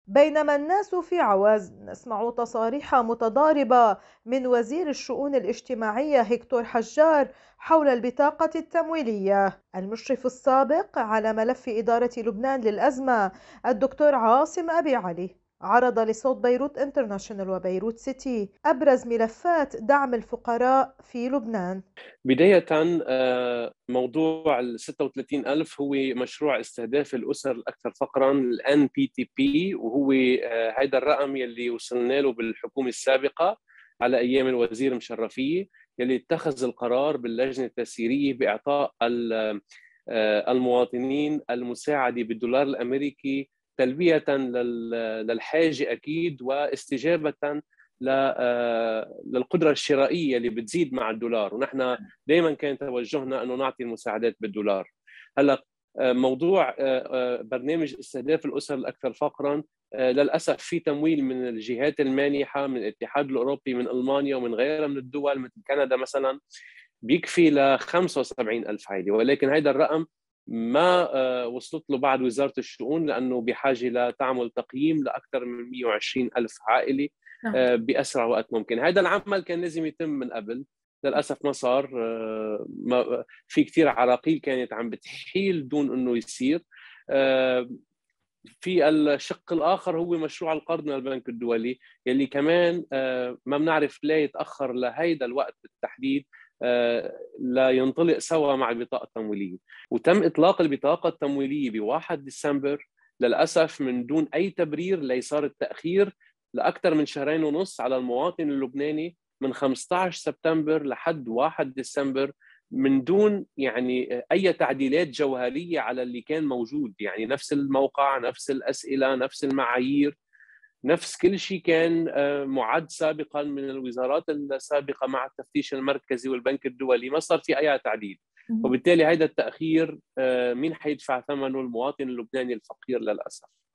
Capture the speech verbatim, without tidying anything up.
بينما الناس في عوز. نسمع تصاريح متضاربة من وزير الشؤون الاجتماعية هيكتور حجار حول البطاقة التمويلية. المشرف السابق على ملف إدارة لبنان للأزمة الدكتور عاصم أبي علي عرض لصوت بيروت انترناشونال وبيروت سيتي أبرز ملفات دعم الفقراء في لبنان. بداية آه، موضوع ال ستة وثلاثين ألف هو مشروع استهداف الأسر الأكثر فقرا ال إن بي تي بي، وهو هذا الرقم يلي وصلنا له بالحكومة السابقة على أيام الوزير مشرفية، يلي اتخذ القرار باللجنة التسييرية بإعطاء آه، المواطنين المساعدة بالدولار الأمريكي تلبية للحاجة أكيد، واستجابة للقدرة الشرائية اللي بتزيد مع الدولار. ونحن دائما كان توجهنا أنه نعطي المساعدات بالدولار. هلا موضوع برنامج استهداف الأسر الأكثر فقرا، للأسف في تمويل من الجهات المانحة، من الاتحاد الأوروبي، من ألمانيا ومن غيرها من الدول مثل كندا مثلا، بيكفي ل خمسة وسبعين ألف عائلة، ولكن هذا الرقم ما وصلت له بعد وزارة الشؤون، لأنه بحاجة لتعمل تقييم لأكثر من مئة وعشرين ألف عائلة بأسرع وقت ممكن. هذا العمل كان لازم يتم من قبل، للأسف ما صار. ما في كثير عراقيل كانت عم بتحيل دون أنه يصير. في الشق الآخر هو مشروع القرض من البنك الدولي، يلي كمان ما بنعرف ليه يتأخر لهيدا الوقت بالتحديد لا ينطلق سوا مع البطاقة التمويلية. وتم إطلاق البطاقة التمويلية بواحد ديسمبر للأسف من دون أي تبرير، لي صار التأخير لأكثر من شهرين ونص على المواطن اللبناني من خمسة عشر سبتمبر لحد واحد ديسمبر، من دون يعني أي تعديلات جوهرية على اللي كان موجود. يعني نفس الموقع، نفس الأسئلة، نفس المعايير، نفس كل شيء كان معد سابقا من الوزارات السابقة مع التفتيش المركزي والبنك الدولي، ما صار في أي تعديل. وبالتالي هذا التأخير مين حيدفع ثمنه؟ المواطن اللبناني الفقير للأسف.